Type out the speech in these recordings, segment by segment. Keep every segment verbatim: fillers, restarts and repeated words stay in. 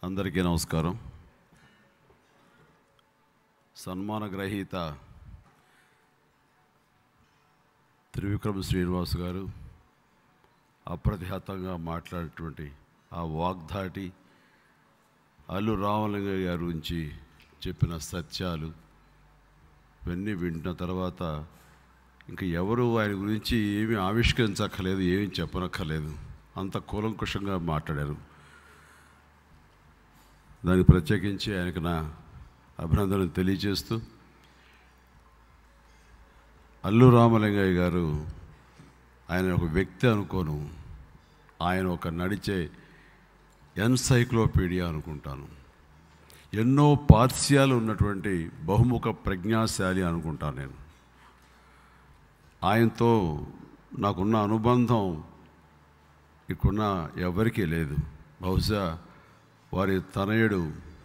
అందరికీ నమస్కారం. సన్మాన గ్రహీత త్రివిక్రమ్ శ్రీనివాస్ గారు అప్రతిహతంగా మాట్లాడేటువంటి ఆ వాగ్ధాటి, అల్లు రామలింగయ్య గారి గురించి చెప్పిన సత్యాలు ఇవన్నీ వింటున్న తర్వాత ఇంకా ఎవరు ఆయన గురించి ఏమీ ఆవిష్కరించక్కర్లేదు, ఏమీ చెప్పనక్కర్లేదు. అంత కూలంకుషంగా మాట్లాడారు. దానికి ప్రత్యేకించి ఆయనకు నా అభినందనలు తెలియజేస్తూ, అల్లు రామలింగయ్య గారు ఆయన ఒక వ్యక్తి అనుకోను, ఆయన ఒక నడిచే ఎన్సైక్లోపీడియా అనుకుంటాను. ఎన్నో పార్శ్యాలు ఉన్నటువంటి బహుముఖ ప్రజ్ఞాశాలి అనుకుంటాను నేను. ఆయనతో నాకున్న అనుబంధం ఇక్కడున్న ఎవరికీ లేదు. బహుశా వారి తనయుడు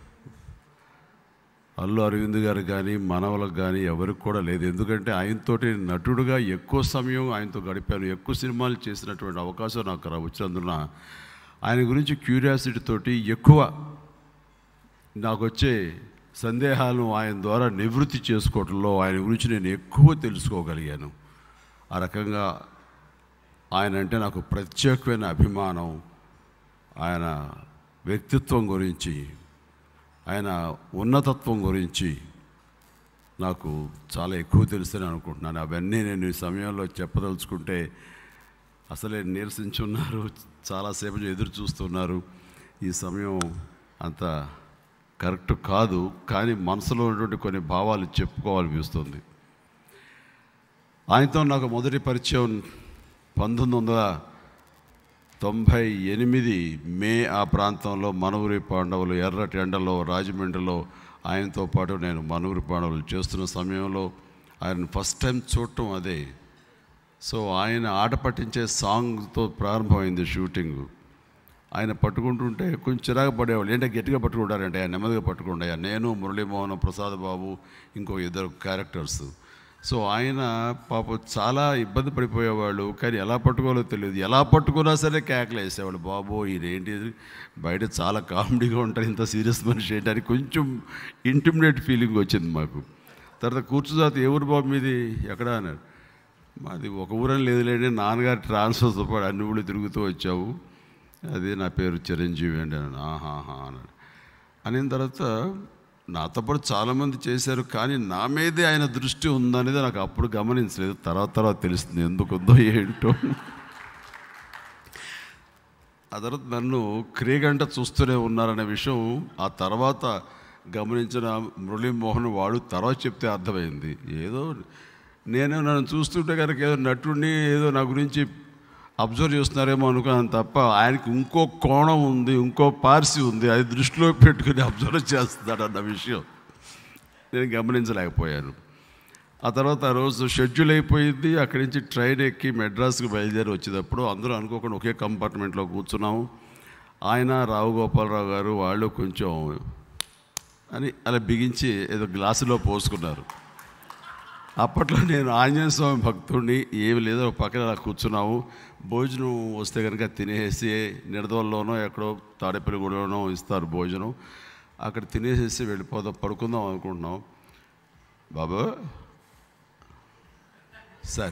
అల్లు అరవింద్ గారు కానీ మనవలకు కానీ ఎవరికి కూడా లేదు. ఎందుకంటే ఆయనతోటి నటుడుగా ఎక్కువ సమయం ఆయనతో గడిపాను, ఎక్కువ సినిమాలు చేసినటువంటి అవకాశం నాకు వచ్చినందున ఆయన గురించి క్యూరియాసిటీ తోటి ఎక్కువ నాకు వచ్చే సందేహాలను ఆయన ద్వారా నివృత్తి చేసుకోవడంలో ఆయన గురించి నేను ఎక్కువ తెలుసుకోగలిగాను. ఆ రకంగా ఆయన అంటే నాకు ప్రత్యేకమైన అభిమానం. ఆయన వ్యక్తిత్వం గురించి, ఆయన ఉన్నతత్వం గురించి నాకు చాలా ఎక్కువ తెలుసని అనుకుంటున్నాను. అవన్నీ నేను ఈ సమయంలో చెప్పదలుచుకుంటే అసలే నీరసించున్నారు, చాలాసేపు ఎదురు చూస్తున్నారు. ఈ సమయం అంత కరెక్ట్ కాదు, కానీ మనసులో ఉన్నటువంటి కొన్ని భావాలు చెప్పుకోవాలనిపిస్తుంది. ఆయనతో నాకు మొదటి పరిచయం పంతొమ్మిది వందల తొంభై ఎనిమిది మే ఆ ప్రాంతంలో మనూరి పాండవులు ఎర్రటి ఎండలో రాజమండ్రిలో ఆయనతో పాటు నేను మనూరి పాండవులు చేస్తున్న సమయంలో ఆయన ఫస్ట్ టైం చూడటం అదే. సో ఆయన ఆట పట్టించే సాంగ్తో ప్రారంభమైంది షూటింగ్. ఆయన పట్టుకుంటుంటే కొంచెం చిరాకు పడేవాళ్ళు, ఏంటంటే గట్టిగా పట్టుకుంటారంటే ఆయన నెమ్మదిగా పట్టుకుంటాయా. నేను మురళీమోహన్, ప్రసాద్ బాబు, ఇంకో ఇద్దరు క్యారెక్టర్స్. సో ఆయన పాప చాలా ఇబ్బంది పడిపోయేవాళ్ళు, కానీ ఎలా పట్టుకోవాలో తెలియదు. ఎలా పట్టుకున్నా సరే కేకలు వేసేవాళ్ళు, బాబో ఇదేంటి బయట చాలా కామెడీగా ఉంటారు, ఇంత సీరియస్ మనిషి ఏంటని కొంచెం ఇంటిమిడేట్ ఫీలింగ్ వచ్చింది మాకు. తర్వాత కూర్చుదాత ఏ ఊరు బాబు మీది ఎక్కడ అన్నాడు. మాది ఒక ఊరని లేదులేండి, నాన్నగారు ట్రాన్స్ఫర్తో పాటు అన్ని ఊళ్ళు తిరుగుతూ వచ్చావు, అది నా పేరు చిరంజీవి అండి అన్నాడు. ఆహాహా అన్నాడు. అయిన తర్వాత నాతో పాటు చాలామంది చేశారు, కానీ నా మీదే ఆయన దృష్టి ఉందనేది నాకు అప్పుడు గమనించలేదు. తర్వాత తర్వాత తెలుస్తుంది ఎందుకుందో ఏంటో. ఆ తర్వాత నన్ను క్రీగంట చూస్తూనే ఉన్నారనే విషయం ఆ తర్వాత గమనించిన మురళీమోహన్ వాడు తర్వాత చెప్తే అర్థమైంది. ఏదో నేను నన్ను చూస్తుంటే కనుక ఏదో నటుడిని ఏదో నా గురించి అబ్జర్వ్ చేస్తున్నారేమో అనుకున్నాను తప్ప ఆయనకి ఇంకో కోణం ఉంది, ఇంకో పార్సి ఉంది, అది దృష్టిలో పెట్టుకుని అబ్జర్వ్ చేస్తున్నాడు అన్న విషయం నేను గమనించలేకపోయాను. ఆ తర్వాత ఆ రోజు షెడ్యూల్ అయిపోయింది. అక్కడి నుంచి ట్రైన్ ఎక్కి మెడ్రాస్కి బయలుదేరి వచ్చేటప్పుడు అందరూ అనుకోకుండా ఒకే కంపార్ట్మెంట్లో కూర్చున్నాము. ఆయన రావు గోపాలరావు గారు వాళ్ళు కొంచెం అని అలా బిగించి ఏదో గ్లాసులో పోసుకున్నారు. అప్పట్లో నేను ఆంజనేయ స్వామి భక్తుడిని, ఏమి లేదో పక్కన అలా కూర్చున్నాము. భోజనం వస్తే కనుక తినేసి నిడదవల్లోనో ఎక్కడో తాడేపల్లిగూడలోనో ఇస్తారు భోజనం, అక్కడ తినేసేసి వెళ్ళిపోదాం పడుకుందాం అనుకుంటున్నాం. బాబు సార్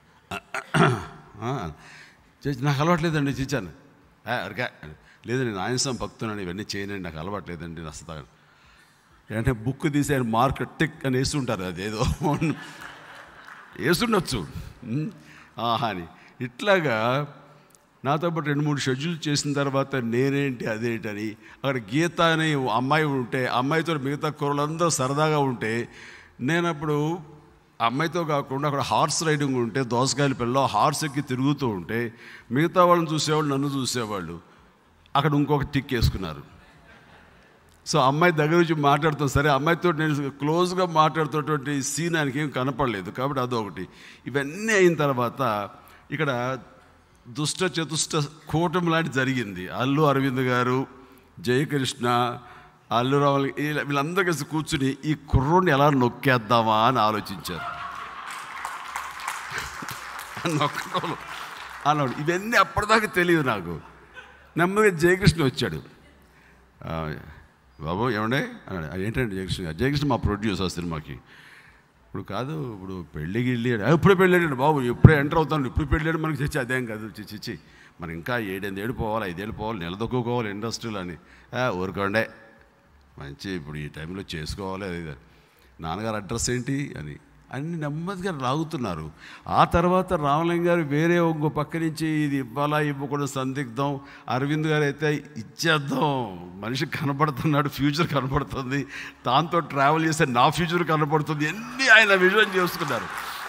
చేసి నాకు అలవాట్లేదండి చిచ్చాను అడిగా లేదు నేను ఆంజనేయ స్వామి భక్తునని ఇవన్నీ చేయనండి, నాకు అలవాట్లేదండి నస్తా అంటే బుక్ తీసి ఆయన మార్క్ టిక్ అని వేస్తుంటారు, అదేదో వేస్తుండొచ్చు ఆహా అని. ఇట్లాగా నాతో పాటు రెండు మూడు షెడ్యూల్ చేసిన తర్వాత నేనేంటి అదేంటని అక్కడ గీత అనే అమ్మాయి ఉంటే అమ్మాయితో మిగతా కుర్రలందరూ సరదాగా ఉంటే నేను అప్పుడు అమ్మాయితో కాకుండా అక్కడ హార్స్ రైడింగ్ ఉంటే దోసకాయల పిల్ల హార్స్ ఎక్కి తిరుగుతూ ఉంటే మిగతా వాళ్ళని చూసేవాళ్ళు నన్ను చూసేవాళ్ళు. అక్కడ ఇంకొక టిక్ వేసుకున్నారు. సో అమ్మాయి దగ్గర నుంచి మాట్లాడుతాం, సరే అమ్మాయితో నేను క్లోజ్గా మాట్లాడుతున్నటువంటి సీన్ ఆయనకి ఏం కనపడలేదు కాబట్టి అదొకటి. ఇవన్నీ అయిన తర్వాత ఇక్కడ దుష్ట చతుష్ట కూటమి లాంటి జరిగింది. అల్లు అరవింద్ గారు, జయకృష్ణ, అల్లు రావాలి వీళ్ళందరూ కలిసి కూర్చుని ఈ కుర్రోడిని ఎలా నొక్కేద్దామా అని ఆలోచించారు. నొక్కడం అన్నాడు. ఇవన్నీ అప్పటిదాకా తెలియదు నాకు. నెమ్మదిగా జయకృష్ణ వచ్చాడు. బాబు ఏమండే అన్నాడు. ఏంటంటే జయకృష్ణ గారు, జయకృష్ణ మా ప్రొడ్యూసర్ సినిమాకి. ఇప్పుడు కాదు, ఇప్పుడు పెళ్ళి గిళ్ళి ఎప్పుడే పెళ్ళాడు బాబు, ఎప్పుడే ఎంటర్ అవుతాను, ఇప్పుడు పెళ్ళాడు మనకి చచ్చి అదేం కాదు చిచ్చి మనం ఇంకా ఏడెనిమిది ఏడు పోవాలి, ఐదేళ్ళు పోవాలి, నిలదొక్కుకోవాలి ఇండస్ట్రీలో అని. ఊరుకోండే మంచి ఇప్పుడు ఈ టైంలో చేసుకోవాలి. అది నాన్నగారు అడ్రస్ ఏంటి అని అన్ని నెమ్మదిగా లాగుతున్నారు. ఆ తర్వాత రామలింగ గారు వేరే ఇంకో పక్క నుంచి ఇది ఇవ్వాలా ఇవ్వకూడదు సందిగ్ధం. అరవింద్ గారు అయితే ఇచ్చేద్దాం, మనిషి కనపడుతున్నాడు, ఫ్యూచర్ కనపడుతుంది, దాంతో ట్రావెల్ చేస్తే నా ఫ్యూచర్ కనపడుతుంది, అన్నీ ఆయన విజన్ చేసుకున్నారు.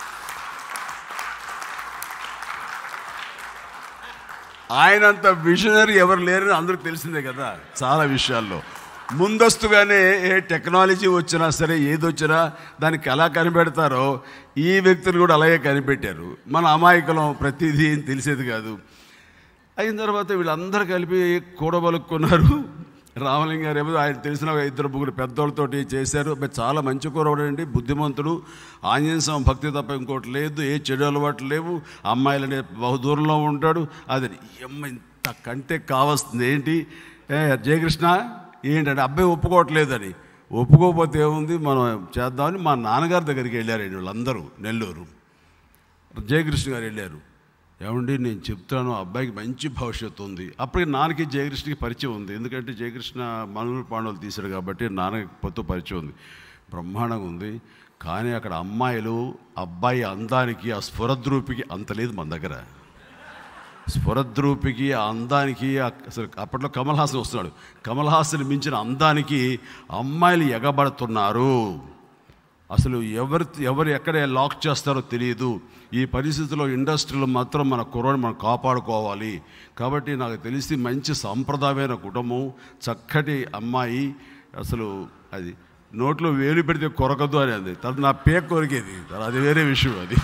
ఆయనంత విజనరీ ఎవరు లేరని అందరికి తెలిసిందే కదా. చాలా విషయాల్లో ముందస్తుగానే ఏ టెక్నాలజీ వచ్చినా సరే, ఏది వచ్చినా దానికి ఎలా కనిపెడతారో ఈ వ్యక్తులు కూడా అలాగే కనిపెట్టారు. మన అమాయకులం, ప్రతిదీ తెలిసేది కాదు. అయిన తర్వాత వీళ్ళందరూ కలిపి కూడబలుక్కున్నారు. రామలింగ గారు ఏమో ఆయన తెలిసిన ఇద్దరు ముగ్గురు పెద్దోళ్ళతోటి చేశారు. చాలా మంచి కూరవాడండి, బుద్ధిమంతుడు, ఆంజనేయ స్వామి భక్తి తప్ప ఇంకోటి లేదు, ఏ చెడు అలవాట్లు లేవు, అమ్మాయిలనే బహుదూరంలో ఉంటాడు. అది అమ్మ ఇంత కంటే కావాల్సింది ఏంటి జయకృష్ణ ఏంటంటే అబ్బాయి ఒప్పుకోవట్లేదని. ఒప్పుకోకపోతే ఏముంది మనం చేద్దామని మా నాన్నగారి దగ్గరికి వెళ్ళారండి వాళ్ళందరూ. నెల్లూరు జయకృష్ణ గారు వెళ్ళారు. ఏమండి నేను చెప్తాను, అబ్బాయికి మంచి భవిష్యత్తు ఉంది. అప్పటికి నాన్నకి జయకృష్ణకి పరిచయం ఉంది, ఎందుకంటే జయకృష్ణ మనూరు పాండవులు తీశాడు కాబట్టి నాన్నకి పొత్తు పరిచయం ఉంది, బ్రహ్మాండంగా ఉంది. కానీ అక్కడ అమ్మాయిలు అబ్బాయి అందానికి, ఆ స్ఫురద్రూపికి అంత లేదు మన దగ్గర. స్ఫురద్రూపికి, ఆ అందానికి, అసలు అప్పట్లో కమల్ హాసన్ వస్తున్నాడు, కమల్ హాసన్ మించిన అందానికి అమ్మాయిలు ఎగబడుతున్నారు. అసలు ఎవరు ఎవరు ఎక్కడ లాక్ చేస్తారో తెలియదు. ఈ పరిస్థితిలో ఇండస్ట్రీలో మాత్రం మన కుర్రని మనం కాపాడుకోవాలి. కాబట్టి నాకు తెలిసి మంచి సాంప్రదాయమైన కుటుంబం, చక్కటి అమ్మాయి, అసలు అది నోట్లో వేలు పెడితే కొరకదు అని అంది. తను నా పేక కొరికేది, అది వేరే విషయం. అది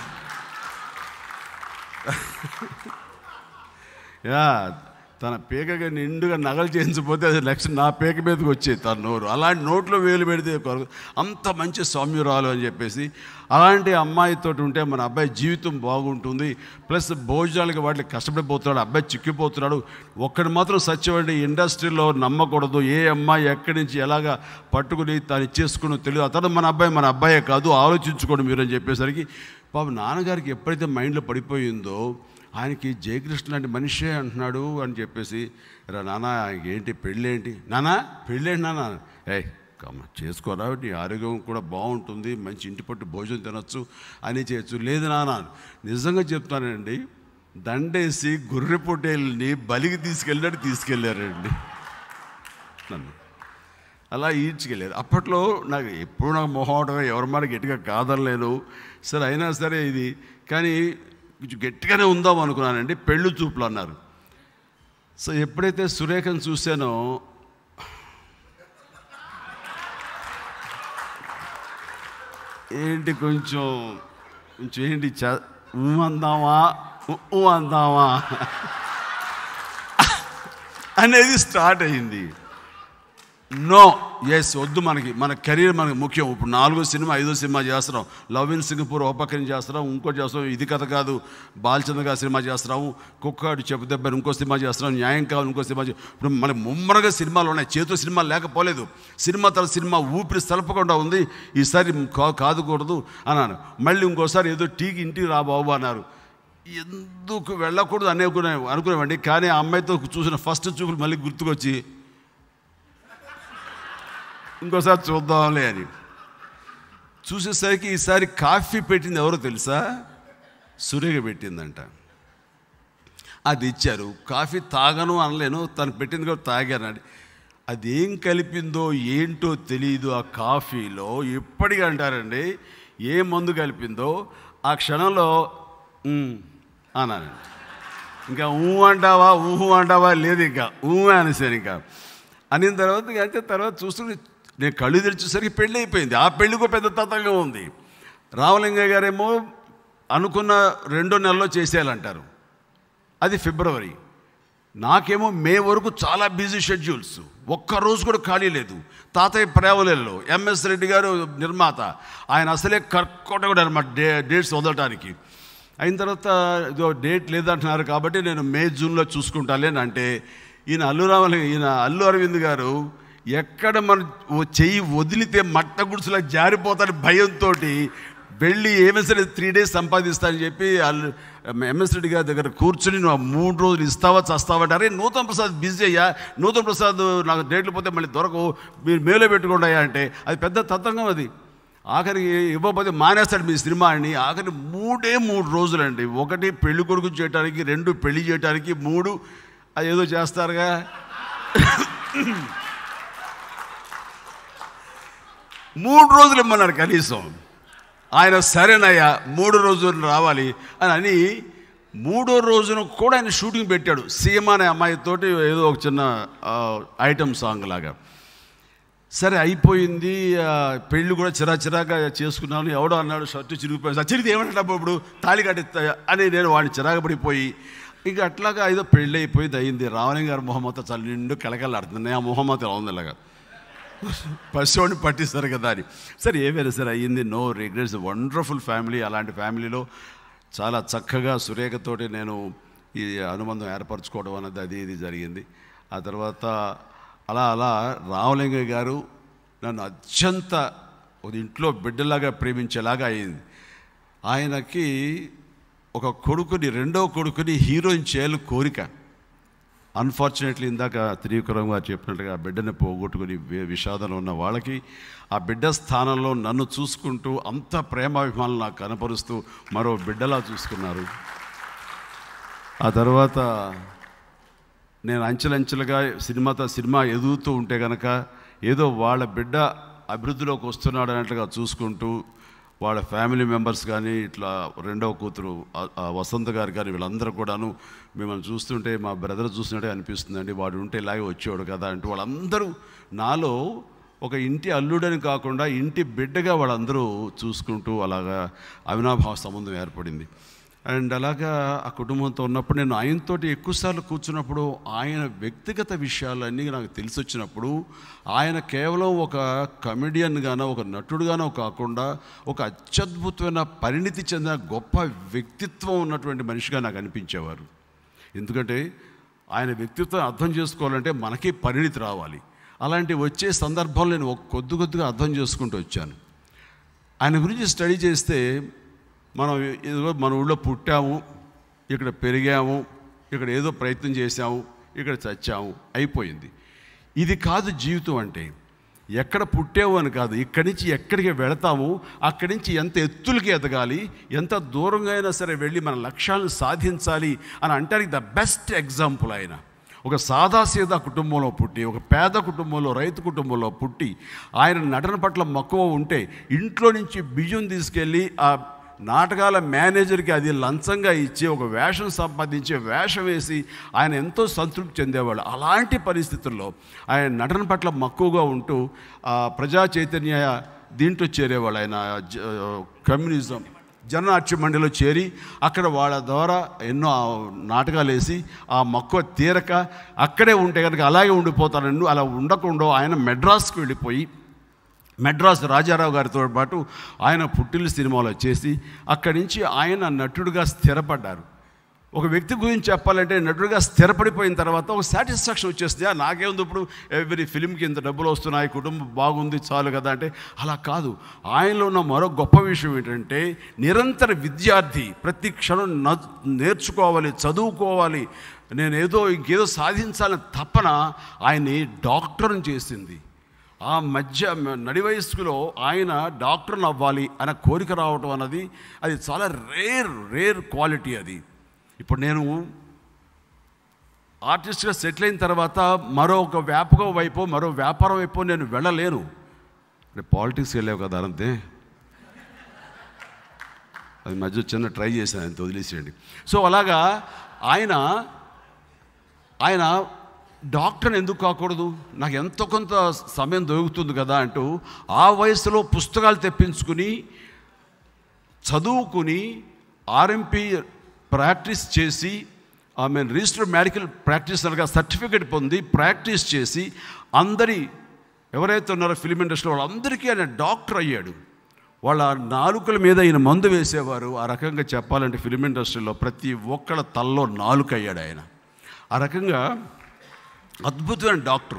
యా తన పేకగా నిండుగా నగలు చేయించకపోతే అది నెక్స్ట్ నా పేక మీదకి వచ్చేది తన నోరు. అలాంటి నోట్లో వేలు పెడితే కొరకు అంత మంచి సౌమ్యురాలు అని చెప్పేసి అలాంటి అమ్మాయితో ఉంటే మన అబ్బాయి జీవితం బాగుంటుంది. ప్లస్ భోజనాలకి వాటికి కష్టపడిపోతున్నాడు, అబ్బాయి చిక్కిపోతున్నాడు. ఒక్కడి మాత్రం సత్యమండి, ఇండస్ట్రీలో నమ్మకూడదు. ఏ అమ్మాయి ఎక్కడి నుంచి ఎలాగా పట్టుకుని తను ఇచ్చేసుకుని తెలియదు. అతను మన అబ్బాయి మన అబ్బాయే కాదు, ఆలోచించుకోండి మీరు అని చెప్పేసరికి పాపం నాన్నగారికి ఎప్పుడైతే మైండ్లో పడిపోయిందో ఆయనకి జయకృష్ణ లాంటి మనిషే అంటున్నాడు అని చెప్పేసి, రా నాన్న ఏంటి పెళ్ళేంటి నాన్న, పెళ్ళేంటి నాన్న, ఏ కమ్మ చేసుకోరా, నీ ఆరోగ్యం కూడా బాగుంటుంది, మంచి ఇంటి పట్టు భోజనం తినొచ్చు అని చేయొచ్చు. లేదు నాన్న, నిజంగా చెప్తానండి, దండేసి గొర్రె పొట్టేళ్ళని బలికి తీసుకెళ్ళినట్టు తీసుకెళ్ళారండి నన్ను, అలా ఈడ్చుకెళ్ళారు. అప్పట్లో నాకు ఎప్పుడు నాకు మొహమాటంగా ఎవరి మాట గట్టిగా కాదనలేను. సరే అయినా సరే ఇది కానీ కొంచెం గట్టిగానే ఉందాం అనుకున్నానండి. పెళ్ళి చూపులు అన్నారు. సో ఎప్పుడైతే సురేఖను చూశానో ఏంటి కొంచెం కొంచెం ఏంటి చ అందామా అందామా అనేది స్టార్ట్ అయింది. నో ఎస్ వద్దు, మనకి మన కెరీర్ మనకి ముఖ్యం. ఇప్పుడు నాలుగో సినిమా ఐదో సినిమా చేస్తున్నాం, లవ్ ఇన్ సింగపూర్ ఒక పక్కన చేస్తున్నాం, ఇంకోటి చేస్తున్నాం, ఇది కథ కాదు బాలచంద్ర గారి సినిమా చేస్తున్నాము, కుక్కాడు చెప్పు దెబ్బని ఇంకో సినిమా చేస్తున్నాం, న్యాయం కావాలి ఇంకో సినిమా. ఇప్పుడు మన ముమ్మరగా సినిమాలు ఉన్నాయి, చేతితో సినిమాలు లేకపోలేదు. సినిమా తర్వాత సినిమా ఊపిరి సలపకుండా ఉంది. ఈసారి కాదుకూడదు అన్నాను. మళ్ళీ ఇంకోసారి ఏదో టీకి ఇంటికి రా బాబు అన్నారు. ఎందుకు వెళ్ళకూడదు అనుకునే అనుకునేవండి. కానీ ఆ అమ్మాయితో చూసిన ఫస్ట్ చూపులు మళ్ళీ గుర్తుకొచ్చి ఇంకోసారి చూద్దాంలే అని చూసేసరికి ఈసారి కాఫీ పెట్టింది ఎవరో తెలుసా? సురేఖ పెట్టిందంట. అది ఇచ్చారు. కాఫీ తాగను అనలేను, తను పెట్టింది కూడా తాగానండి. అదేం కలిపిందో ఏంటో తెలియదు ఆ కాఫీలో. ఇప్పటికీ అంటారండి, ఏ మందు కలిపిందో ఆ క్షణంలో అన్నానండి. ఇంకా ఊ అంటావా ఊహు అంటావా లేదు, ఇంకా ఊ అనేసాను. ఇంకా అనిన తర్వాత అయితే తర్వాత చూస్తుంటే నేను కళ్ళు తెరిచేసరికి పెళ్ళి అయిపోయింది. ఆ పెళ్ళికి పెద్ద తతంగా ఉంది. రామలింగయ్య గారేమో అనుకున్న రెండో నెలలో చేసేయాలంటారు, అది ఫిబ్రవరి. నాకేమో మే వరకు చాలా బిజీ షెడ్యూల్స్, ఒక్కరోజు కూడా ఖాళీ లేదు. తాతయ్య ప్రేవలలో ఎంఎస్ రెడ్డి గారు నిర్మాత, ఆయన అసలే కర్కోటకుడు అనమాట డే డేట్స్ వదలటానికి. అయిన తర్వాత ఇదో డేట్ లేదంటున్నారు కాబట్టి నేను మే జూన్లో చూసుకుంటాలే అని అంటే, ఈయన అల్లు రామలింగ ఈయన అల్లు అరవింద్ గారు ఎక్కడ మన చెయ్యి వదిలితే మట్ట గుడిసెలా జారిపోతాని భయంతో వెళ్ళి ఏమైనా సరే త్రీ డేస్ సంపాదిస్తానని చెప్పి వాళ్ళు ఎంఎస్ రెడ్డి గారి దగ్గర కూర్చుని నువ్వు మూడు రోజులు ఇస్తావా చస్తావా అరే నూతన్ ప్రసాద్ బిజీ అయ్యా, నూతన్ ప్రసాద్ నాకు డేట్లు పోతే మళ్ళీ దొరకవు, మీరు మేలో పెట్టుకోండి అయ్యా అంటే అది పెద్ద తతంగం. అది ఆఖరికి ఇవ్వకపోతే మానేస్తాడు మీ సినిమా అని. ఆఖరి మూడే మూడు రోజులండి. ఒకటి పెళ్లి కొడుకు చేయడానికి, రెండు పెళ్లి చేయడానికి, మూడు అది ఏదో చేస్తారుగా మూడు రోజులు ఇమ్మన్నారు కనీసం. ఆయన సరేనయ్యా మూడు రోజులు రావాలి అని అని మూడో రోజున కూడా ఆయన షూటింగ్ పెట్టాడు. సీమ అనే అమ్మాయితోటి ఏదో ఒక చిన్న ఐటమ్ సాంగ్ లాగా. సరే అయిపోయింది, పెళ్ళి కూడా చిరా చిరాగా చేసుకున్నాను. ఎవడో అన్నాడు షర్టు చిరిగిపోయింది. చిరిగితే ఏమంటా ఇప్పుడు తాళి కట్టిస్తా అని నేను వాడిని చిరాగా పడిపోయి ఇంకా అట్లాగా ఏదో పెళ్ళి అయిపోయింది అయింది. రామలింగ గారు మొహమ్మత చాలా నిండు కలకలాడుతుంది. ఆ మొహమ్మత ఎలా ఉంది ఇలాగా పసివాడిని పట్టిస్తారు కదా అని. సరే ఏమైనా సరే అయ్యింది, నో రిగ్రెట్స్. Wonderful family. అలాంటి ఫ్యామిలీలో చాలా చక్కగా సురేఖతోటి నేను ఈ అనుబంధం ఏర్పరచుకోవడం అనేది అది ఇది జరిగింది. ఆ తర్వాత అలా అలా రామలింగయ్య గారు నన్ను అత్యంత ఒక ఇంట్లో బిడ్డలాగా ప్రేమించేలాగా అయింది. ఆయనకి ఒక కొడుకుని, రెండో కొడుకుని హీరోయిన్ చేయాలి కోరిక. అన్ఫార్చునేట్లీ ఇందాక త్రివిక్రమ్ గారు చెప్పినట్టుగా ఆ బిడ్డని పోగొట్టుకుని విషాదంలో ఉన్న వాళ్ళకి ఆ బిడ్డ స్థానంలో నన్ను చూసుకుంటూ అంత ప్రేమాభిమానులు నాకు కనపరుస్తూ మరో బిడ్డలా చూసుకున్నారు. ఆ తర్వాత నేను అంచెలంచెలుగా సినిమాతో సినిమా ఎదుగుతూ ఉంటే కనుక ఏదో వాళ్ళ బిడ్డ అభివృద్ధిలోకి వస్తున్నాడు అన్నట్లుగా చూసుకుంటూ వాళ్ళ ఫ్యామిలీ మెంబర్స్ కానీ ఇట్లా రెండవ కూతురు వసంత గారు కానీ వీళ్ళందరూ కూడాను మిమ్మల్ని చూస్తుంటే మా బ్రదర్ చూసినట్టే అనిపిస్తుందండి, వాడు ఉంటే ఇలాగే వచ్చేవాడు కదా అంటూ వాళ్ళందరూ నాలో ఒక ఇంటి అల్లుడని కాకుండా ఇంటి బిడ్డగా వాళ్ళందరూ చూసుకుంటూ అలాగా అవినాభావ సంబంధం ఏర్పడింది. అండ్ అలాగా ఆ కుటుంబంతో ఉన్నప్పుడు నేను ఆయనతోటి ఎక్కువసార్లు కూర్చున్నప్పుడు ఆయన వ్యక్తిగత విషయాలన్నీ నాకు తెలిసి వచ్చినప్పుడు ఆయన కేవలం ఒక కమెడియన్గానో ఒక నటుడుగానో కాకుండా ఒక అత్యద్భుతమైన పరిణితి చెందిన గొప్ప వ్యక్తిత్వం ఉన్నటువంటి మనిషిగా నాకు అనిపించేవారు. ఎందుకంటే ఆయన వ్యక్తిత్వం అర్థం చేసుకోవాలంటే మనకి పరిణితి రావాలి. అలాంటి వచ్చే సందర్భాలు నేను కొద్ది కొద్దిగా అర్థం చేసుకుంటూ వచ్చాను. ఆయన గురించి స్టడీ చేస్తే మనం ఏదో మన ఊళ్ళో పుట్టాము, ఇక్కడ పెరిగాము, ఇక్కడ ఏదో ప్రయత్నం చేసాము, ఇక్కడ చచ్చాము, అయిపోయింది. ఇది కాదు జీవితం అంటే. ఎక్కడ పుట్టాము అని కాదు, ఇక్కడి నుంచి ఎక్కడికి వెళతాము, అక్కడి నుంచి ఎంత ఎత్తులకి ఎదగాలి, ఎంత దూరంగా అయినా సరే వెళ్ళి మన లక్ష్యాలను సాధించాలి అని అంటానికి ద బెస్ట్ ఎగ్జాంపుల్ ఆయన. ఒక సాదాసీదా కుటుంబంలో పుట్టి, ఒక పేద కుటుంబంలో, రైతు కుటుంబంలో పుట్టి ఆయన నటన పట్ల మక్కువ ఉంటే ఇంట్లో నుంచి బియ్యం తీసుకెళ్ళి ఆ నాటకాల మేనేజర్కి అది లంచంగా ఇచ్చి ఒక వేషం సంపాదించి వేషం వేసి ఆయన ఎంతో సంతృప్తి చెందేవాళ్ళు. అలాంటి పరిస్థితుల్లో ఆయన నటన పట్ల మక్కువగా ఉంటూ ప్రజా చైతన్య దీంట్లో చేరేవాళ్ళు. ఆయన కమ్యూనిజం జననాట్య మండలిలో చేరి అక్కడ వాళ్ళ ద్వారా ఎన్నో నాటకాలు వేసి ఆ మక్కువ తీరక అక్కడే ఉంటే కనుక అలాగే ఉండిపోతాను. అలా ఉండకుండా ఆయన మెడ్రాస్కి వెళ్ళిపోయి మెడ్రాస్ రాజారావు గారితో పాటు ఆయన పుట్టిల్లు సినిమాలో చేసి అక్కడి నుంచి ఆయన నటుడుగా స్థిరపడ్డారు. ఒక వ్యక్తి గురించి చెప్పాలంటే నటుడుగా స్థిరపడిపోయిన తర్వాత ఒక సాటిస్ఫాక్షన్ వచ్చేస్తుంది. నాకేముంది ఇప్పుడు ఎవ్రీ ఫిలింకి ఇంత డబ్బులు వస్తున్నాయి, కుటుంబం బాగుంది చాలు కదా అంటే అలా కాదు. ఆయనలో ఉన్న మరో గొప్ప విషయం ఏంటంటే నిరంతర విద్యార్థి, ప్రతి క్షణం నేర్చుకోవాలి, చదువుకోవాలి, నేను ఏదో ఇంకేదో సాధించాలని తపన ఆయన్ని డాక్టర్ని చేసింది. ఆ మధ్య నడి వయస్సులో ఆయన డాక్టర్ని అవ్వాలి అనే కోరిక రావటం అన్నది అది చాలా రేర్ రేర్ క్వాలిటీ అది. ఇప్పుడు నేను ఆర్టిస్ట్గా సెటిల్ అయిన తర్వాత మరొక వ్యాపకం వైపు మరో వ్యాపారం వైపు నేను వెళ్ళలేను. రేపు పాలిటిక్స్కి వెళ్ళావు కదా అంతే, అది మధ్య చిన్న ట్రై చేశాను, అంత వదిలేసేయండి. సో అలాగా ఆయన ఆయన డాక్టర్ని ఎందుకు కాకూడదు, నాకు ఎంతో కొంత సమయం దొరుకుతుంది కదా అంటూ ఆ వయసులో పుస్తకాలు తెప్పించుకుని చదువుకుని ఆర్ఎంపీ ప్రాక్టీస్ చేసి ఆమె రిజిస్టర్డ్ మెడికల్ ప్రాక్టీసర్గా సర్టిఫికేట్ పొంది ప్రాక్టీస్ చేసి అందరి ఎవరైతే ఉన్నారో ఫిలిం ఇండస్ట్రీలో వాళ్ళందరికీ ఆయన డాక్టర్ అయ్యాడు. వాళ్ళ నాలుకల మీద ఈయన మందు వేసేవారు. ఆ రకంగా చెప్పాలంటే ఫిలిం ఇండస్ట్రీలో ప్రతి ఒక్కళ్ళ తల్లో నాలుక అయ్యాడు ఆయన. ఆ రకంగా అద్భుతమైన డాక్టరు.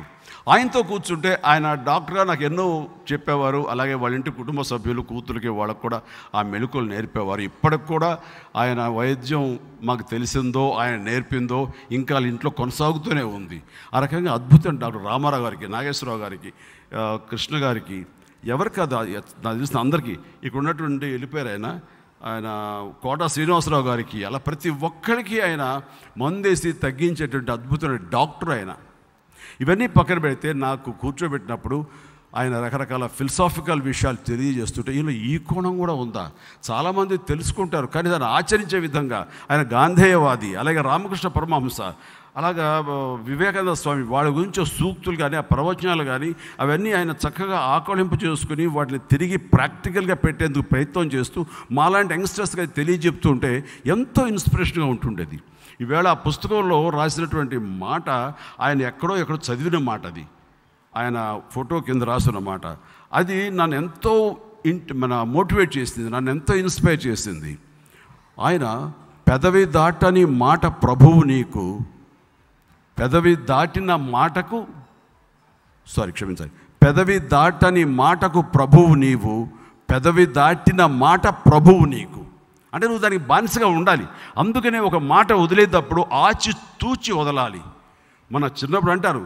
ఆయనతో కూర్చుంటే ఆయన డాక్టర్గా నాకు ఎన్నో చెప్పేవారు. అలాగే వాళ్ళ ఇంటి కుటుంబ సభ్యులు కూతురికి వాళ్ళకు కూడా ఆ మెలకువలు నేర్పేవారు. ఇప్పటికి కూడా ఆయన వైద్యం మాకు తెలిసిందో ఆయన నేర్పిందో ఇంకా వాళ్ళ ఇంట్లో కొనసాగుతూనే ఉంది. ఆ రకంగా అద్భుతం డాక్టర్ రామారావు గారికి, నాగేశ్వరరావు గారికి, కృష్ణ గారికి, ఎవరికి కాదు నాకు తెలిసిన అందరికీ ఇక్కడ ఉన్నటువంటి వెళ్ళిపోయారు. ఆయన ఆయన కోట శ్రీనివాసరావు గారికి, అలా ప్రతి ఒక్కరికి ఆయన మందేసి తగ్గించేటువంటి అద్భుతమైన డాక్టర్ ఆయన. ఇవన్నీ పక్కన పెడితే నాకు కూర్చోబెట్టినప్పుడు ఆయన రకరకాల ఫిలసాఫికల్ విషయాలు తెలియజేస్తుంటే ఈలో ఈ కోణం కూడా ఉందా, చాలామంది తెలుసుకుంటారు కానీ దాన్ని ఆచరించే విధంగా ఆయన గాంధేయవాది, అలాగే రామకృష్ణ పరమహంస, అలాగా వివేకానంద స్వామి, వాళ్ళ గురించి సూక్తులు కానీ ఆ ప్రవచనాలు కానీ అవన్నీ ఆయన చక్కగా ఆకళింపు చేసుకుని వాటిని తిరిగి ప్రాక్టికల్గా పెట్టేందుకు ప్రయత్నం చేస్తూ మాలాంటి యంగ్స్టర్స్గా తెలియజెప్తుంటే ఎంతో ఇన్స్పిరేషన్గా ఉంటుండేది. ఈవేళ ఆ పుస్తకంలో రాసినటువంటి మాట ఆయన ఎక్కడో ఎక్కడో చదివిన మాట, అది ఆయన ఫోటో కింద రాసిన మాట. అది నన్ను ఎంతో ఇంట్ మన మోటివేట్ చేసింది, నన్ను ఎంతో ఇన్స్పైర్ చేసింది. ఆయన పెదవి దాటని మాట ప్రభువు నీకు, పెదవి దాటిన మాటకు సారీ క్షమించాలి పెదవి దాటని మాటకు ప్రభువు నీవు, పెదవి దాటిన మాట ప్రభువు నీకు. అంటే నువ్వు దానికి బానిసగా ఉండాలి. అందుకనే ఒక మాట వదిలేటప్పుడు ఆచి తూచి వదలాలి. మన చిన్నప్పుడు అంటారు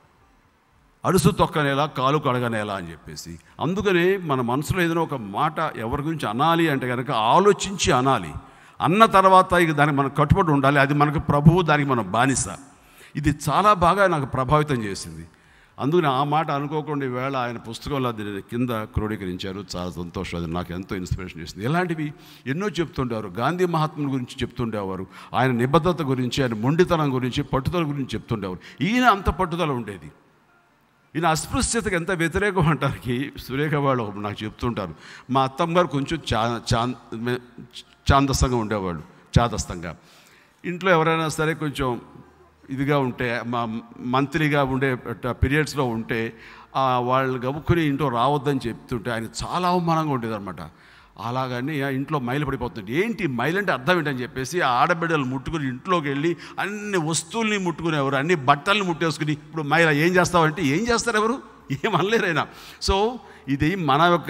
అడుసు తొక్కనేలా కాలు కడగనేలా అని చెప్పేసి. అందుకనే మన మనసులో ఏదైనా ఒక మాట ఎవరి గురించి అనాలి అంటే కనుక ఆలోచించి అనాలి. అన్న తర్వాత ఇక దానికి మనం కట్టుబడి ఉండాలి. అది మనకు ప్రభువు, దానికి మనం బానిస. ఇది చాలా బాగా నాకు ప్రభావితం చేసింది. అందుకని ఆ మాట అనుకోకుండా ఈవేళ ఆయన పుస్తకంలో అది కింద క్రోడీకరించారు. చాలా సంతోషం, అది నాకు ఎంతో ఇన్స్పిరేషన్ చేసింది. ఇలాంటివి ఎన్నో చెప్తుండేవారు. గాంధీ మహాత్ముల గురించి చెప్తుండేవారు, ఆయన నిబద్ధత గురించి, ఆయన మొండితనం గురించి, పట్టుదల గురించి చెప్తుండేవారు. ఈయన అంత పట్టుదల ఉండేది. ఈయన అస్పృశ్యతకు ఎంత వ్యతిరేకం అంటానికి సురేఖ వాళ్ళు నాకు చెప్తుంటారు. మా అత్తమ్మ గారు కొంచెం చా చా చాందస్తంగా ఉండేవాళ్ళు, చాదస్తంగా. ఇంట్లో ఎవరైనా సరే కొంచెం ఇదిగా ఉంటే, మా మంత్లీగా ఉండే పీరియడ్స్లో ఉంటే వాళ్ళు గబుక్కుని ఇంట్లో రావద్దని చెప్తుంటే ఆయన చాలా అవమానంగా ఉండేది అనమాట. అలాగని ఇంట్లో మైలు పడిపోతుంది. ఏంటి మైలు అంటే అర్థం ఏంటని చెప్పేసి ఆ ఆడబిడ్డలు ముట్టుకుని ఇంట్లోకి వెళ్ళి అన్ని వస్తువుల్ని ముట్టుకునేవారు, అన్ని బట్టల్ని ముట్టేసుకుని ఇప్పుడు మైల ఏం చేస్తావంటే ఏం చేస్తారు, ఎవరు ఏం అనలేరైనా. సో ఇది మన యొక్క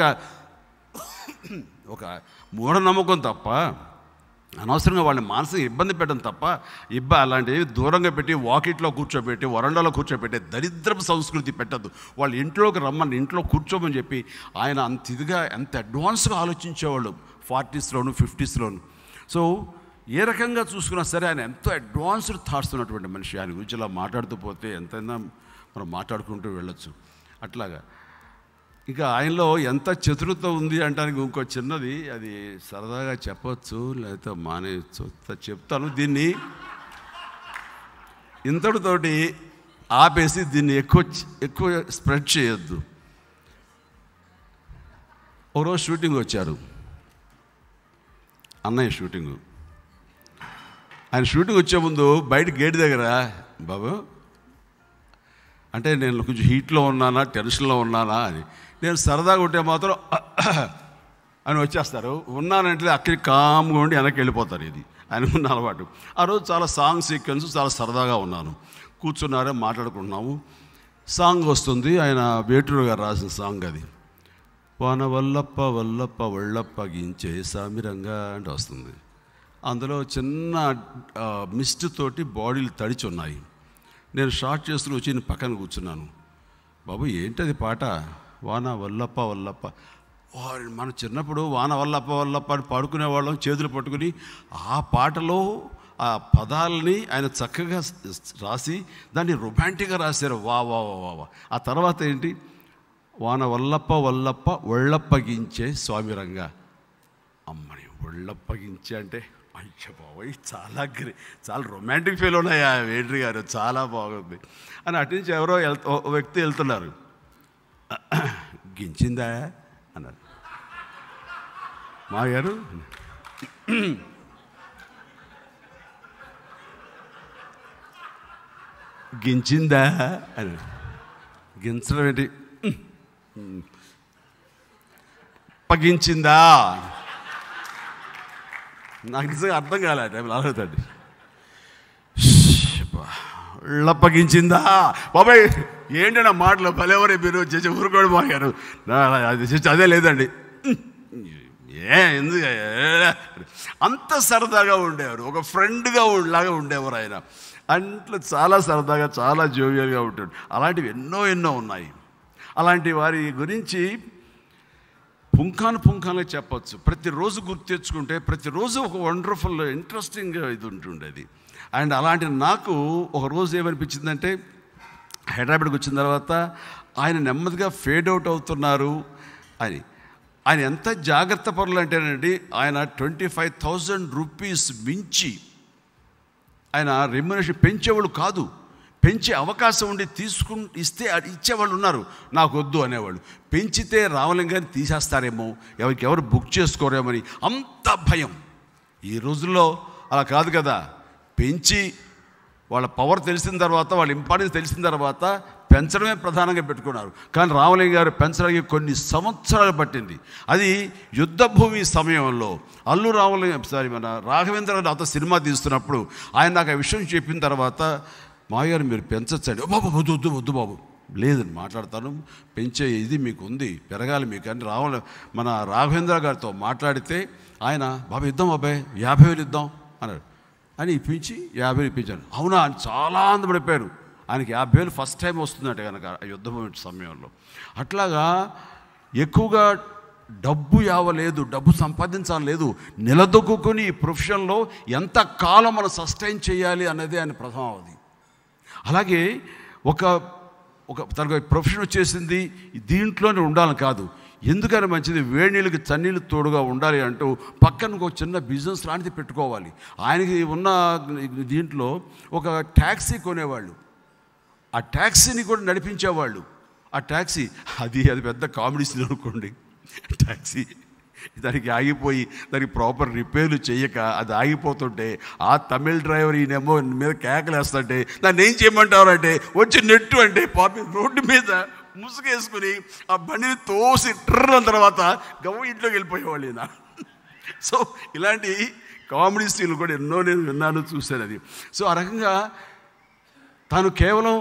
ఒక మూఢనమ్మకం తప్ప, అనవసరంగా వాళ్ళని మానసికంగా ఇబ్బంది పెట్టడం తప్ప, ఇబ్బ అలాంటివి దూరంగా పెట్టి వాకిట్లో కూర్చోబెట్టి వరండాలో కూర్చోబెట్టి దరిద్రపు సంస్కృతి పెట్టద్దు. వాళ్ళు ఇంట్లోకి రమ్మని, ఇంట్లో కూర్చోమని చెప్పి ఆయన అంత ఇదిగా ఎంత అడ్వాన్స్గా ఆలోచించేవాళ్ళు ఫార్టీస్లోను ఫిఫ్టీస్లోను. సో ఏ రకంగా చూసుకున్నా సరే ఆయన ఎంతో అడ్వాన్స్డ్ థాట్స్ ఉన్నటువంటి మనిషి. ఆయన గురించి ఇలా మాట్లాడుతూ పోతే ఎంతైనా మనం మాట్లాడుకుంటూ వెళ్ళొచ్చు. అట్లాగా ఇక ఆయనలో ఎంత చతురత ఉంది అంటానికి ఇంకో చిన్నది, అది సరదాగా చెప్పచ్చు లేకపోతే మానేయచ్చు, చెప్తాను. దీన్ని ఇంతటితోటి ఆపేసి దీన్ని ఎక్కువ ఎక్కువ స్ప్రెడ్ చేయొద్దు. ఒకరోజు షూటింగ్ వచ్చారు, అన్నయ్య షూటింగు. ఆయన షూటింగ్ వచ్చే ముందు బయట గేట్ దగ్గర, బాబు అంటే నేను కొంచెం హీట్లో ఉన్నానా టెన్షన్లో ఉన్నానా అని, నేను సరదాగా ఉంటే మాత్రం అని వచ్చేస్తారు. ఉన్నానంటే అక్కడికి కామ్గా ఉండి వెనక్కి వెళ్ళిపోతారు. ఇది ఆయనకున్న అలవాటు. ఆ రోజు చాలా సాంగ్ సీక్వెన్స్, చాలా సరదాగా ఉన్నాను. కూర్చున్నారే మాట్లాడుకుంటున్నాము. సాంగ్ వస్తుంది, ఆయన వేటూరు గారు రాసిన సాంగ్ అది. వాన వల్లప్ప వల్లప్ప వళ్ళప్ప గించే సామిరంగా అంటే వస్తుంది. అందులో చిన్న మిస్ట్ తోటి బాడీలు తడిచి ఉన్నాయి. నేను షార్ట్ చేసుకుని వచ్చి నేను పక్కన కూర్చున్నాను. బాబు ఏంటది పాట, వాన వల్లప్ప వల్లప్ప. మన చిన్నప్పుడు వాన వల్లప్ప వల్లప్ప అని పాడుకునేవాళ్ళం చేతులు పట్టుకుని. ఆ పాటలో ఆ పదాలని ఆయన చక్కగా రాసి దాన్ని రొమాంటిక్గా రాశారు. వా వా వా వా. ఆ తర్వాత ఏంటి, వాన వల్లప్ప వల్లప్ప ఒళ్ళప్పగించే స్వామిరంగా. అమ్మని ఒళ్ళప్పగించే అంటే అయ్య బాబోయ్, చాలా గ్రే చాలా రొమాంటిక్ ఫీల్ ఉన్నాయి ఆ వేడ్రి గారు, చాలా బాగుంది అని. అటు నుంచి ఎవరో వెళ్తూ వ్యక్తి వెళ్తున్నారు. గించిందా అన్నారు. మా గారు గించిందా అని. గించడం ఏంటి, పగించిందా, నాకు నిజంగా అర్థం కాలే టైంలో. అడుగుతాండి, లప్పగించిందా బాబాయ్ ఏంటన్నా మాటలు భలేవరే మీరు చేసి ఊరుకోడు పోయారు. అది చేసి అదే లేదండి, ఏ ఎందుకు అంత సరదాగా ఉండేవారు, ఒక ఫ్రెండ్గా లాగా ఉండేవారు ఆయన. అంట్లో చాలా సరదాగా చాలా జోవియల్గా ఉంటాడు. అలాంటివి ఎన్నో ఎన్నో ఉన్నాయి. అలాంటి వారి గురించి పుంఖాను పుంఖాను చెప్పచ్చు. ప్రతిరోజు గుర్తు తెచ్చుకుంటే ప్రతిరోజు ఒక వండర్ఫుల్ ఇంట్రెస్టింగ్ ఇది ఉంటుండేది. అండ్ అలాంటి నాకు ఒకరోజు ఏమనిపించిందంటే, హైదరాబాద్కి వచ్చిన తర్వాత ఆయన నెమ్మదిగా ఫేడ్ అవుట్ అవుతున్నారు అని. ఆయన ఎంత జాగ్రత్త పరులు అంటేనండి, ఆయన ట్వంటీ ఫైవ్ థౌజండ్ రూపీస్ మించి ఆయన రెమ్యునరేషన్ పెంచేవాళ్ళు కాదు. పెంచే అవకాశం ఉండి తీసుకు ఇస్తే ఇచ్చేవాళ్ళు ఉన్నారు, నాకు వద్దు అనేవాళ్ళు. పెంచితే రామలింగాన్ని తీసేస్తారేమో, ఎవరికి ఎవరు బుక్ చేసుకోరేమని అంత భయం. ఈ రోజుల్లో అలా కాదు కదా. పెంచి వాళ్ళ పవర్ తెలిసిన తర్వాత, వాళ్ళ ఇంపార్టెన్స్ తెలిసిన తర్వాత పెంచడమే ప్రధానంగా పెట్టుకున్నారు. కానీ రామలింగ గారు పెంచడానికి కొన్ని సంవత్సరాలు పట్టింది. అది యుద్ధభూమి సమయంలో అల్లు రామలింగ సారీ మన రాఘవేంద్ర గారు నాతో సినిమా తీస్తున్నప్పుడు ఆయన నాకు ఆ విషయం చెప్పిన తర్వాత, మాయారు మీరు పెంచచ్చండి. బాబు వద్దు వద్దు వద్దు బాబు, లేదని మాట్లాడతాను, పెంచే ఇది మీకు ఉంది, పెరగాలి మీకు అని రావ మన రాఘవేంద్ర గారితో మాట్లాడితే ఆయన, బాబు ఇద్దాం బాబాయ్, యాభై వేలు ఇద్దాం అన్నాడు. అని ఇప్పించి యాభై వేలు ఇప్పించాను. అవునా అని చాలా ఆనందపడిపోయారు. ఆయనకి యాభై వేలు ఫస్ట్ టైం వస్తుందంటే కనుక యుద్ధం సమయంలో. అట్లాగా ఎక్కువగా డబ్బు యావలేదు, డబ్బు సంపాదించాలి లేదు, నిలదొక్కుని ఈ ప్రొఫెషన్లో ఎంత కాలం మనం సస్టైన్ చేయాలి అన్నదే ఆయన ప్రథమావధి. అలాగే ఒక ఒక తనకు ప్రొఫెషన్ వచ్చేసింది, దీంట్లోనే ఉండాలని కాదు. ఎందుకని మంచిది, వేడి నీళ్ళకి చన్నీళ్ళు తోడుగా ఉండాలి అంటూ పక్కన ఒక చిన్న బిజినెస్ లాంటిది పెట్టుకోవాలి. ఆయనకి ఉన్న దీంట్లో ఒక ట్యాక్సీ కొనేవాళ్ళు, ఆ ట్యాక్సీని కూడా నడిపించేవాళ్ళు. ఆ ట్యాక్సీ అది అది పెద్ద కామెడీ సీన్ అనుకోండి. ట్యాక్సీ దానికి ఆగిపోయి దానికి ప్రాపర్ రిపేర్లు చేయక అది ఆగిపోతుంటే ఆ తమిళ డ్రైవర్ ఈయనేమో మీద కేకలేస్తుంటే దాన్ని ఏం చేయమంటారు అంటే, వచ్చి నెట్టు అంటే పాపి రోడ్డు మీద ముసుగేసుకుని ఆ బండిని తోసి ట్రర్ అన్న తర్వాత గవ్వ ఇంట్లోకి వెళ్ళిపోయేవాళ్ళు ఈయన. సో ఇలాంటి కామెడీ సీన్లు కూడా ఎన్నో నేను విన్నాను, చూశాను అది. సో ఆ రకంగా తాను కేవలం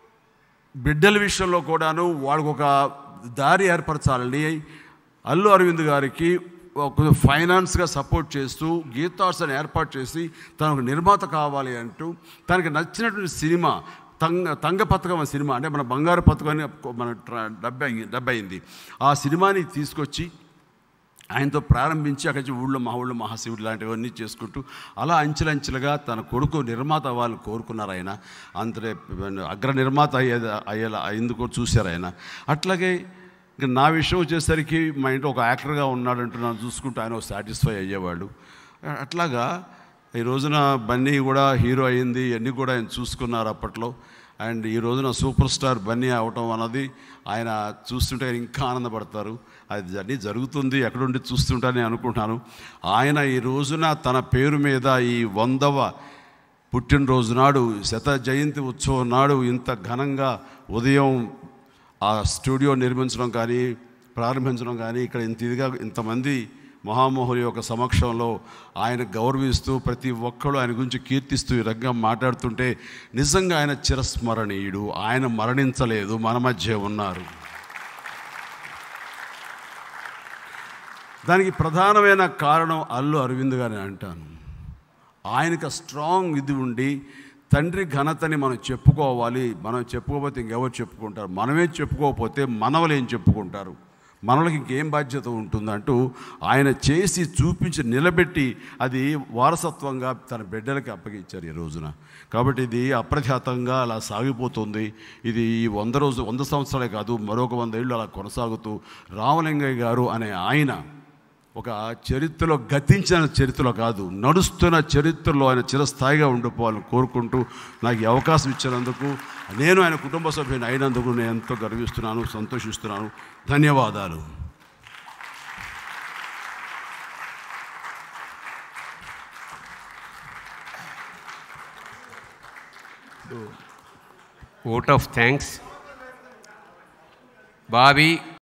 బిడ్డల విషయంలో కూడాను వాళ్ళకు ఒక దారి ఏర్పరచాలని అల్లు అరవింద్ గారికి కొంచెం ఫైనాన్స్గా సపోర్ట్ చేస్తూ గీతార్ట్స్ అని ఏర్పాటు చేసి తనకు నిర్మాత కావాలి అంటూ తనకు నచ్చినటువంటి సినిమా తంగ తంగ పథకం అనే సినిమా, అంటే మన బంగారు పథకం అని మన డబ్బై డబ్బైంది. ఆ సినిమాని తీసుకొచ్చి ఆయనతో ప్రారంభించి అక్కడి నుంచి ఊళ్ళో మా ఊళ్ళో మహాశివుడు లాంటివన్నీ చేసుకుంటూ అలా అంచెలంచెలుగా తన కొడుకు నిర్మాత వాళ్ళు కోరుకున్నారు. ఆయన అంతే అగ్ర నిర్మాత అయ్యే అయ్యేలా ఎందుకో చూశారు ఆయన. అట్లాగే ఇంకా నా విషయం వచ్చేసరికి మా ఇంట్లో ఒక యాక్టర్గా ఉన్నాడంటూ నన్ను చూసుకుంటూ ఆయన సాటిస్ఫై అయ్యేవాడు. అట్లాగా ఈ రోజున బన్నీ కూడా హీరో అయ్యింది, అన్నీ కూడా ఆయన చూసుకున్నారు అప్పట్లో. అండ్ ఈ రోజున సూపర్ స్టార్ బన్నీ అవటం అన్నది ఆయన చూస్తుంటే ఇంకా ఆనందపడతారు. అది అన్నీ జరుగుతుంది, ఎక్కడుండి చూస్తుంటానని అనుకుంటున్నాను. ఆయన ఈ రోజున తన పేరు మీద ఈ వందవ పుట్టినరోజు నాడు, శత జయంతి ఉత్సవం నాడు ఇంత ఘనంగా ఉదయం ఆ స్టూడియో నిర్మించడం కానీ ప్రారంభించడం కానీ, ఇక్కడ ఇంత ఇదిగా ఇంతమంది మహామోహుల యొక్క సమక్షంలో ఆయన గౌరవిస్తూ ప్రతి ఒక్కరు ఆయన గురించి కీర్తిస్తూ ఈ రకంగా మాట్లాడుతుంటే నిజంగా ఆయన చిరస్మరణీయుడు. ఆయన మరణించలేదు, మన మధ్య ఉన్నారు. దానికి ప్రధానమైన కారణం అల్లు అరవింద్ గారిని అంటాను. ఆయనకు స్ట్రాంగ్ ఇది ఉండి తండ్రి ఘనతని మనం చెప్పుకోవాలి. మనం చెప్పుకోకపోతే ఇంకెవరు చెప్పుకుంటారు? మనమే చెప్పుకోకపోతే మనవలు ఏం చెప్పుకుంటారు? మనలకి ఇంకేం బాధ్యత ఉంటుందంటూ ఆయన చేసి చూపించి నిలబెట్టి అది వారసత్వంగా తన బిడ్డలకి అప్పగించారు ఈ రోజున. కాబట్టి ఇది అప్రఖ్యాతంగా అలా సాగిపోతుంది. ఇది ఈ వంద రోజు వంద సంవత్సరాలే కాదు, మరొక వంద ఏళ్ళు అలా కొనసాగుతూ రామలింగయ్య గారు అనే ఆయన ఒక చరిత్రలో గతించిన చరిత్రలో కాదు, నడుస్తున్న చరిత్రలో ఆయన చిరస్థాయిగా ఉండిపోవాలని కోరుకుంటూ నాకు ఈ అవకాశం ఇచ్చినందుకు, నేను ఆయన కుటుంబ సభ్యుని అయినందుకు నేను ఎంతో గర్విస్తున్నాను, సంతోషిస్తున్నాను. ధన్యవాదాలు. Vote of thanks. Bobby